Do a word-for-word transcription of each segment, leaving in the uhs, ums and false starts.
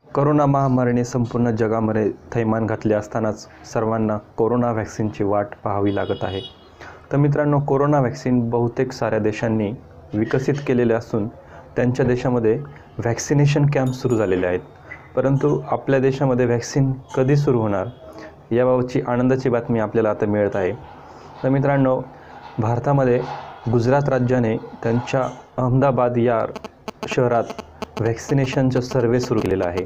Corona महामारीने संपूर्ण जगामध्ये थैमान घातले असतानाच सर्वांना कोरोना व्हॅक्सिनची वाट पाहावी लागत आहे। तर मित्रांनो, कोरोना व्हॅक्सिन बहुतेक साऱ्या देशांनी विकसित केलेले असून त्यांच्या देशामध्ये व्हॅक्सिनेशन कॅम्प सुरू झालेले आहेत। परंतु आपल्या देशामध्ये व्हॅक्सिन कधी सुरू होणार याबाबतची आनंदाची बातमी आपल्याला आता मिळत आहे। तर मित्रांनो, भारतामध्ये गुजरात राज्याने त्यांच्या अहमदाबाद या शहरात व्हॅक्सिनेशनचा सर्वे सुरू केलेला आहे।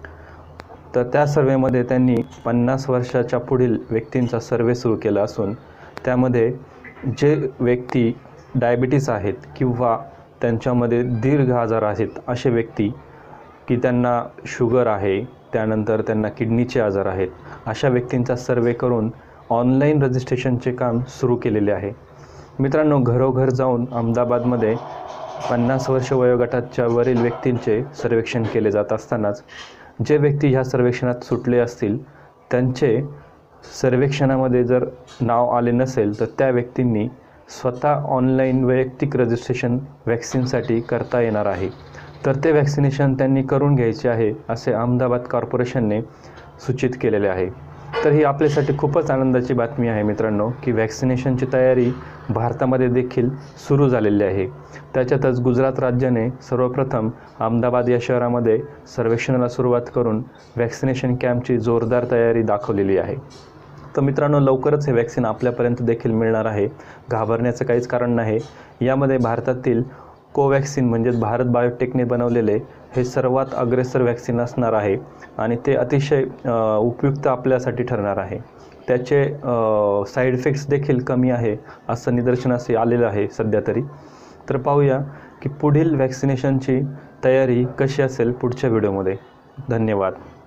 तर त्या सर्वेमध्ये त्यांनी पन्नास वर्षाच्या पुढील व्यक्तींचा सर्वे सुरू केला असून त्यामध्ये जे व्यक्ती डायबिटीस आहेत किंवा त्यांच्यामध्ये दीर्घ आजार आहेत असे व्यक्ती की त्यांना शुगर आहे, त्यानंतर त्यांना किडनीचे आजार आहेत, अशा व्यक्तींचा सर्वे करून ऑनलाईन रजिस्ट्रेशनचे काम सुरू केलेले आहे। मित्रांनो, घरोघर जाऊन अहमदाबादमध्ये पन्नास वर्ष वयोगटाच्या वरील व्यक्तींचे सर्वेक्षण केले जात असतानाच जे व्यक्ती ह्या सर्वेक्षणात सुटले असतील त्यांचे सर्वेक्षणामध्ये जर नाव आले नसेल तर त्या व्यक्तींनी स्वतः ऑनलाईन वैयक्तिक रजिस्ट्रेशन व्हॅक्सिनसाठी करता येणार आहे। तर ते व्हॅक्सिनेशन त्यांनी करून घ्यायचे आहे असे अहमदाबाद कॉर्पोरेशनने सूचित केलेले आहे। तर ही आपल्यासाठी खूपच आनंदाची बातमी आहे मित्रांनो की व्हॅक्सिनेशनची तयारी भारतामध्ये देखील सुरू झालेली आहे। त्याच्यातच गुजरात राज्याने सर्वप्रथम अहमदाबाद या शहरामध्ये सर्वेक्षणाला सुरुवात करून व्हॅक्सिनेशन कॅम्पची जोरदार तयारी दाखवलेली आहे। तर मित्रांनो, लवकरच हे व्हॅक्सिन आपल्यापर्यंत देखील मिळणार आहे, घाबरण्याचं काहीच कारण नाही। यामध्ये भारतातील कोवॅक्सिन म्हणजे भारत बायोटेकने बनवलेले हे सर्वात अग्रेसर व्हॅक्सिन असणार आहे आणि ते अतिशय उपयुक्त आपल्यासाठी ठरणार आहे। त्याचे साईड इफेक्ट्स देखील कमी आहे असं निदर्शनास आलेलं आहे सध्या तरी। तर पाहूया की पुढील व्हॅक्सिनेशनची तयारी कशी असेल पुढच्या व्हिडिओमध्ये। धन्यवाद।